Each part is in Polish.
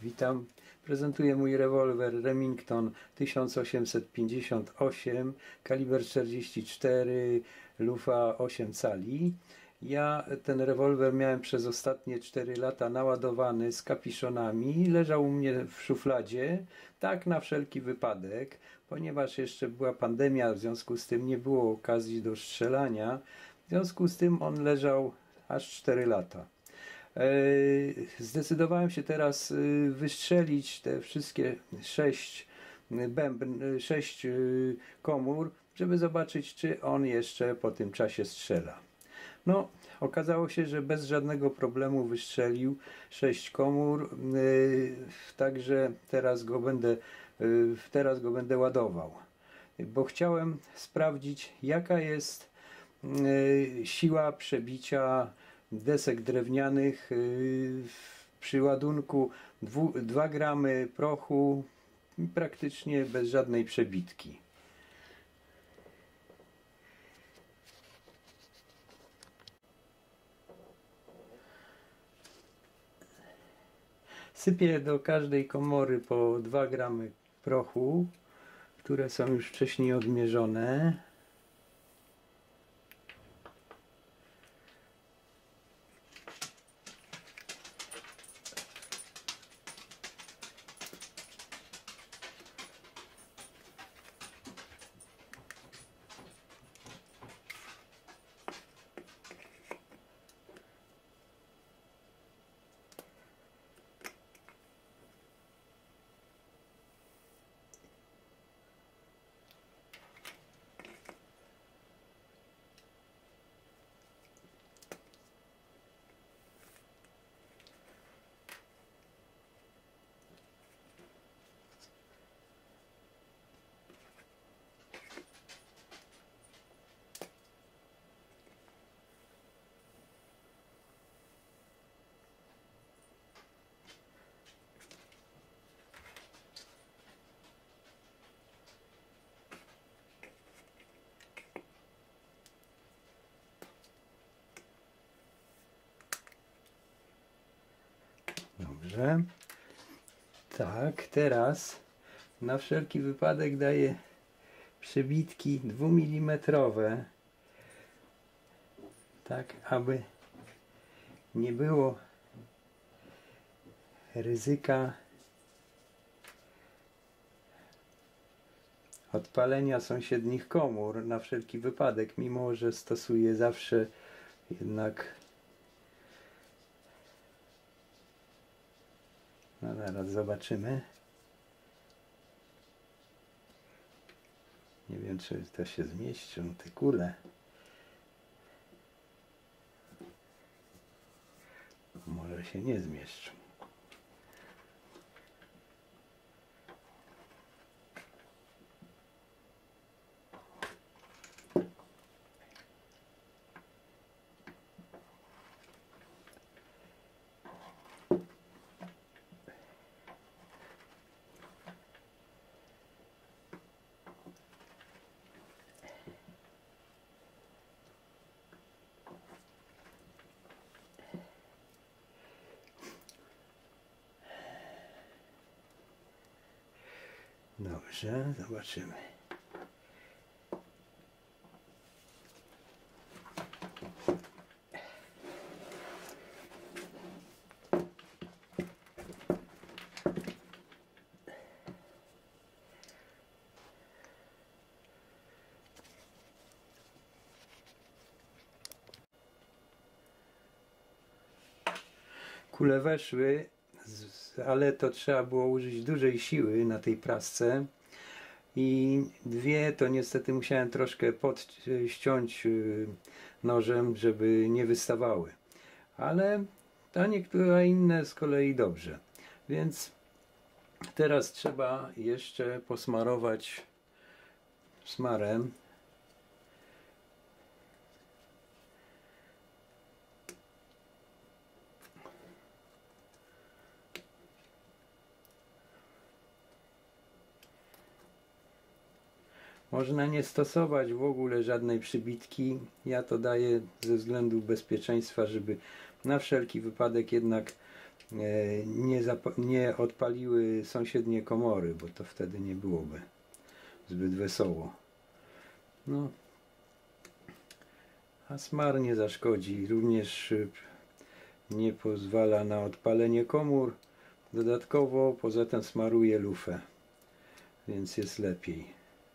Witam. Prezentuję mój rewolwer Remington 1858, kaliber 44, lufa 8 cali. Ja ten rewolwer miałem przez ostatnie 4 lata naładowany z kapiszonami. Leżał u mnie w szufladzie, tak na wszelki wypadek, ponieważ jeszcze była pandemia, w związku z tym nie było okazji do strzelania. W związku z tym on leżał aż 4 lata. Zdecydowałem się teraz wystrzelić te wszystkie 6 komór, żeby zobaczyć, czy on jeszcze po tym czasie strzela. No, okazało się, że bez żadnego problemu wystrzelił 6 komór, także teraz go będę ładował, bo chciałem sprawdzić, jaka jest siła przebicia desek drewnianych przy ładunku 2 gramy prochu, praktycznie bez żadnej przebitki. Sypię do każdej komory po 2 gramy prochu, które są już wcześniej odmierzone. Dobrze. Tak, teraz na wszelki wypadek daję przebitki 2 mm, tak aby nie było ryzyka odpalenia sąsiednich komór, na wszelki wypadek, mimo że stosuję zawsze jednak. No zaraz zobaczymy. Nie wiem, czy to się zmieszczą, te kule. Może się nie zmieszczą. Dobrze, zobaczymy. Kule weszły, ale to trzeba było użyć dużej siły na tej prasce i 2 to niestety musiałem troszkę podściąć nożem, żeby nie wystawały, ale a niektóre inne z kolei dobrze. Więc teraz trzeba jeszcze posmarować smarem. Można nie stosować w ogóle żadnej przybitki. Ja to daję ze względu bezpieczeństwa, żeby na wszelki wypadek jednak nie odpaliły sąsiednie komory, bo to wtedy nie byłoby zbyt wesoło. No, a smar nie zaszkodzi, również nie pozwala na odpalenie komór. Dodatkowo poza tym smaruje lufę, więc jest lepiej.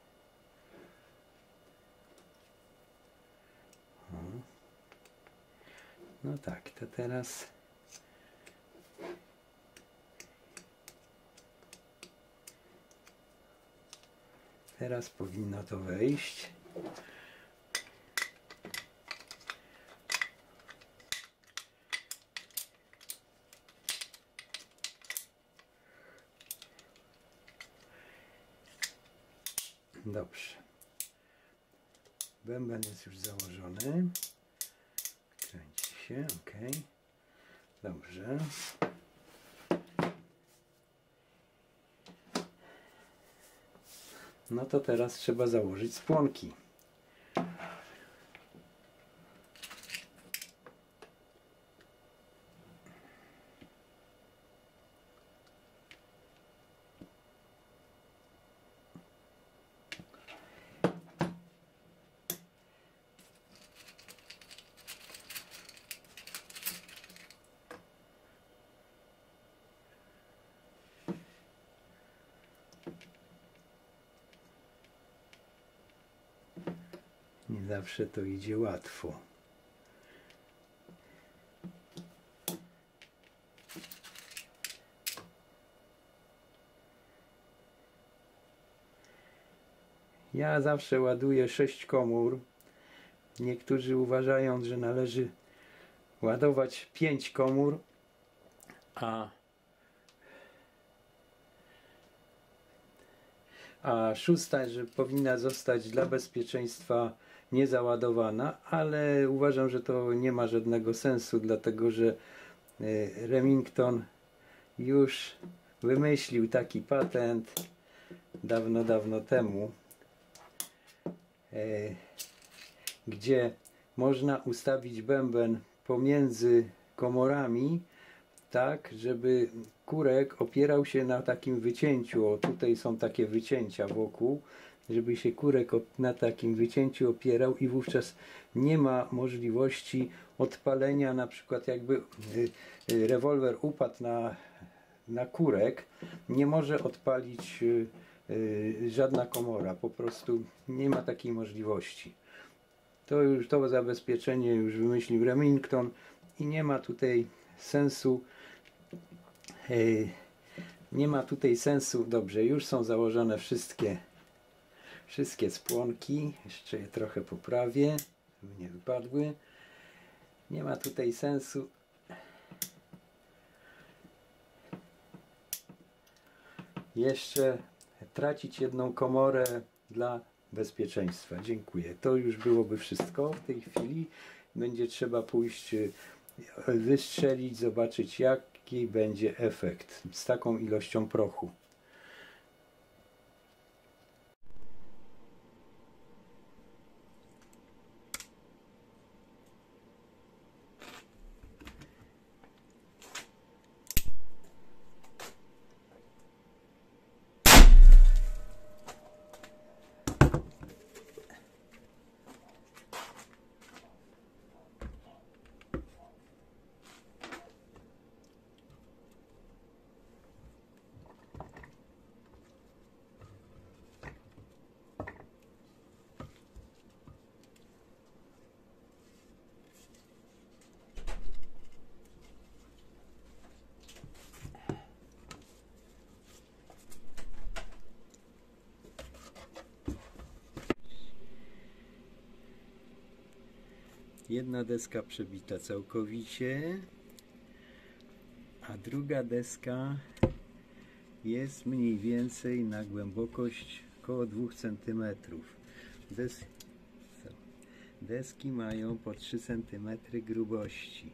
No tak, to teraz powinno to wejść. Dobrze. Bęben jest już założony. Kręci się, ok. Dobrze. No to teraz trzeba założyć spłonki. Nie zawsze to idzie łatwo. Ja zawsze ładuję 6 komór. Niektórzy uważają, że należy ładować 5 komór, a szósta, że powinna zostać dla bezpieczeństwa niezaładowana, ale uważam, że to nie ma żadnego sensu, dlatego że Remington już wymyślił taki patent dawno temu, gdzie można ustawić bęben pomiędzy komorami tak, żeby kurek opierał się na takim wycięciu. O, tutaj są takie wycięcia wokół, żeby się kurek na takim wycięciu opierał i wówczas nie ma możliwości odpalenia, na przykład jakby rewolwer upadł na kurek, nie może odpalić żadna komora, po prostu nie ma takiej możliwości. To zabezpieczenie już wymyślił Remington i nie ma tutaj sensu. Nie ma tutaj sensu. Dobrze, już są założone wszystkie spłonki. Jeszcze je trochę poprawię, żeby nie wypadły. Nie ma tutaj sensu jeszcze tracić jedną komorę dla bezpieczeństwa. Dziękuję. To już byłoby wszystko w tej chwili. Będzie trzeba pójść, wystrzelić, zobaczyć jaki będzie efekt z taką ilością prochu. Jedna deska przebita całkowicie, a druga deska jest mniej więcej na głębokość około 2 cm. Deski mają po 3 cm grubości.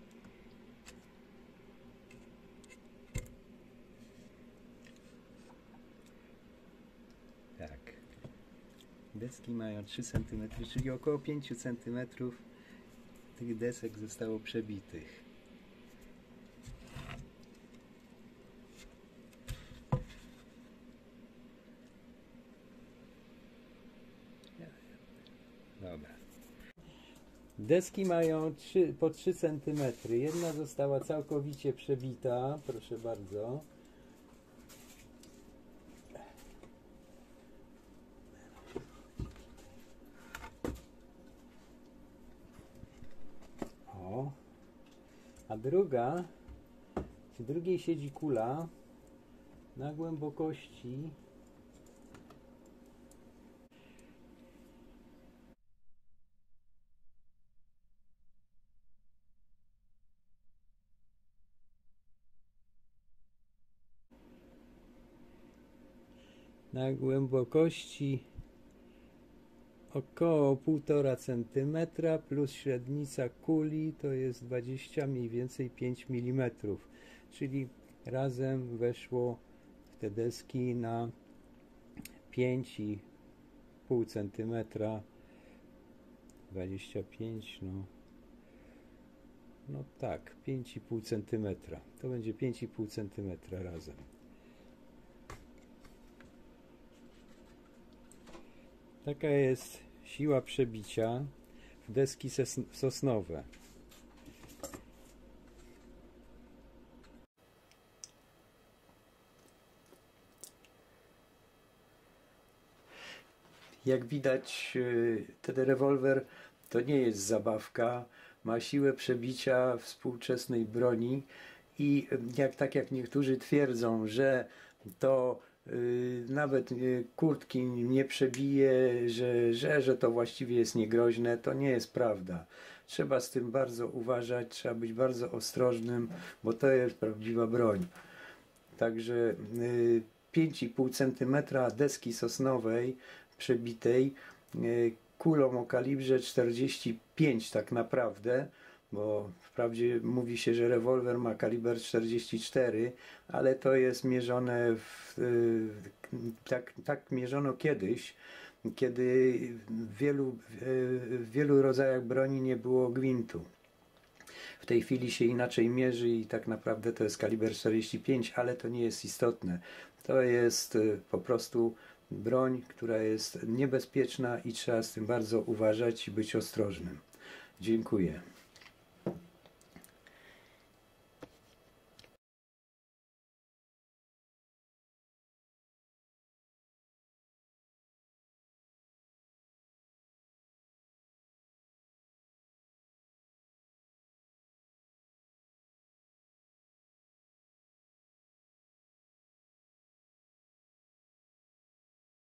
Tak. Deski mają 3 cm, czyli około 5 cm tych desek zostało przebitych. Deski mają po 3 cm. Jedna została całkowicie przebita, proszę bardzo. O. A w drugiej siedzi kula na głębokości około 1,5 cm plus średnica kuli to jest 20 mniej więcej 5 mm, czyli razem weszło w te deski na 5,5 cm, 25, no tak, 5,5 cm, to będzie 5,5 cm razem. Taka jest siła przebicia w deski sosnowe. Jak widać, ten rewolwer to nie jest zabawka, ma siłę przebicia współczesnej broni i tak jak niektórzy twierdzą, że to nawet kurtki nie przebije, że to właściwie jest niegroźne, to nie jest prawda. Trzeba z tym bardzo uważać, trzeba być bardzo ostrożnym, bo to jest prawdziwa broń. Także 5,5 cm deski sosnowej przebitej kulą o kalibrze 45 tak naprawdę, bo wprawdzie mówi się, że rewolwer ma kaliber 44, ale to jest mierzone tak mierzono kiedyś, kiedy w wielu rodzajach broni nie było gwintu. W tej chwili się inaczej mierzy i tak naprawdę to jest kaliber 45, ale to nie jest istotne. To jest po prostu broń, która jest niebezpieczna i trzeba z tym bardzo uważać i być ostrożnym. Dziękuję.